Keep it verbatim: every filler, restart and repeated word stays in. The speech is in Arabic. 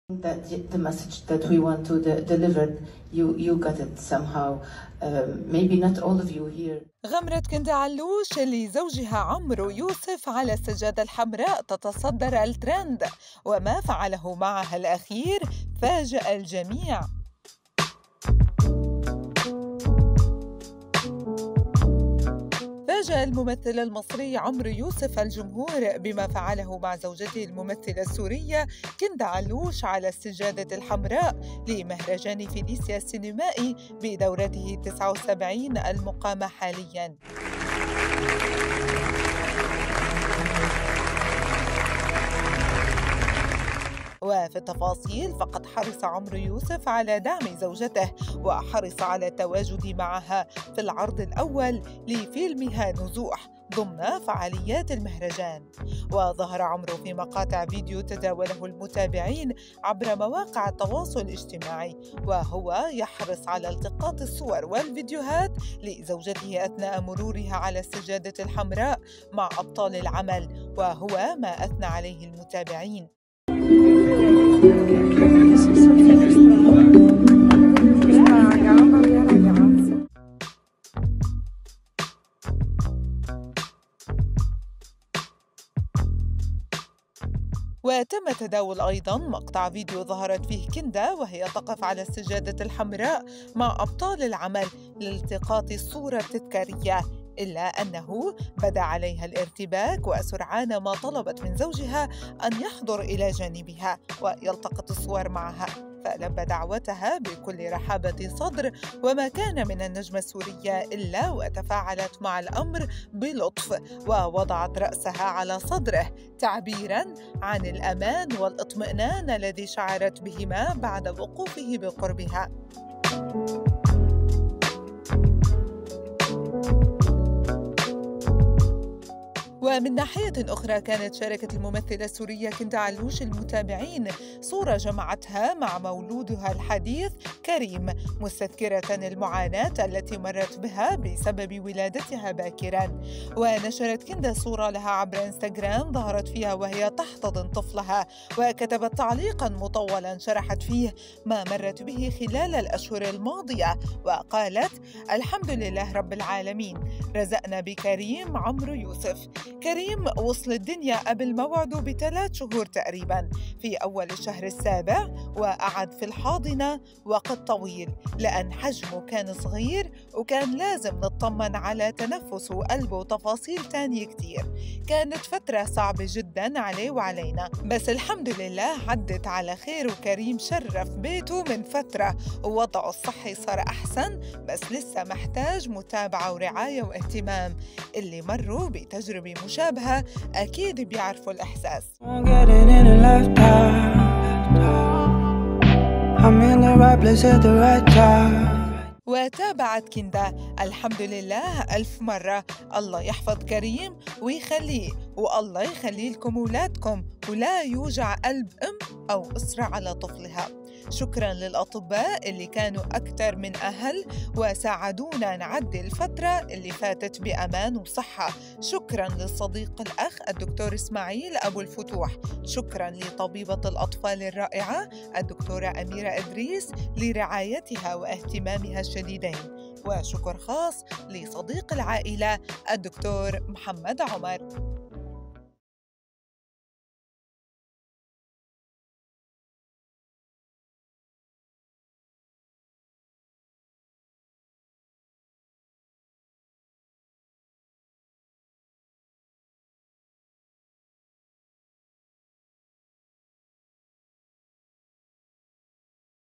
That the message that we want to de deliver, you you got it somehow. Um, maybe not all of you here. غمرت كندا علوش اللي زوجها عمرو يوسف على السجادة الحمراء تتصدر الترند، وما فعله معها الأخير فاجأ الجميع. فاجأ الممثل المصري عمرو يوسف الجمهور بما فعله مع زوجته الممثلة السورية كندا علوش على السجادة الحمراء لمهرجان فينيسيا السينمائي بدورته تسعة وسبعين المقامة حالياً. وفي التفاصيل فقد حرص عمرو يوسف على دعم زوجته وحرص على التواجد معها في العرض الأول لفيلمها نزوح ضمن فعاليات المهرجان. وظهر عمرو في مقاطع فيديو تداوله المتابعين عبر مواقع التواصل الاجتماعي وهو يحرص على التقاط الصور والفيديوهات لزوجته أثناء مرورها على السجادة الحمراء مع أبطال العمل، وهو ما أثنى عليه المتابعين. وتم تداول أيضاً مقطع فيديو ظهرت فيه كندا وهي تقف على السجادة الحمراء مع أبطال العمل لالتقاط الصورة التذكارية، إلا أنه بدا عليها الارتباك وسرعان ما طلبت من زوجها أن يحضر إلى جانبها ويلتقط الصور معها، فلبى دعوتها بكل رحابة صدر وما كان من النجمة السورية إلا وتفاعلت مع الأمر بلطف ووضعت رأسها على صدره تعبيراً عن الأمان والاطمئنان الذي شعرت بهما بعد وقوفه بقربها. ومن ناحية أخرى كانت شاركت الممثلة السورية كندا علوش المتابعين صورة جمعتها مع مولودها الحديث كريم مستذكرة المعاناة التي مرت بها بسبب ولادتها باكراً. ونشرت كندا صورة لها عبر انستغرام ظهرت فيها وهي تحتضن طفلها، وكتبت تعليقاً مطولاً شرحت فيه ما مرت به خلال الأشهر الماضية، وقالت: الحمد لله رب العالمين، رزقنا بكريم عمرو يوسف. كريم وصل الدنيا قبل موعده بثلاث شهور تقريباً في أول الشهر السابع، وقعد في الحاضنة وقت طويل لأن حجمه كان صغير وكان لازم نطمن على تنفسه وقلبه وتفاصيل تانية كتير. كانت فترة صعبة جداً عليه وعلينا، بس الحمد لله عدت على خير، وكريم شرف بيته من فترة ووضعه الصحي صار أحسن، بس لسه محتاج متابعة ورعاية واهتمام. اللي مروا بتجربة مشابهة أكيد بيعرفوا الإحساس. وتابعت كندا: الحمد لله ألف مرة، الله يحفظ كريم ويخليه، والله يخلي لكم أولادكم، ولا يوجع قلب أم أو أسرة على طفلها. شكراً للأطباء اللي كانوا أكثر من أهل وساعدونا نعدي الفترة اللي فاتت بأمان وصحة. شكراً للصديق الأخ الدكتور إسماعيل أبو الفتوح. شكراً لطبيبة الأطفال الرائعة الدكتورة أميرة إدريس لرعايتها واهتمامها الشديدين. وشكر خاص لصديق العائلة الدكتور محمد عمر.